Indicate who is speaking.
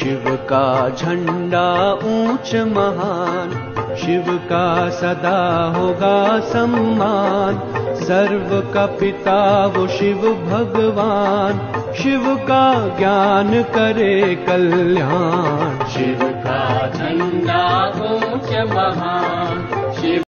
Speaker 1: शिव का झंडा ऊंच महान, शिव का सदा होगा सम्मान। सर्व का पिता वो शिव भगवान, शिव का ज्ञान करे कल्याण।
Speaker 2: शिव का झंडा ऊंच महान,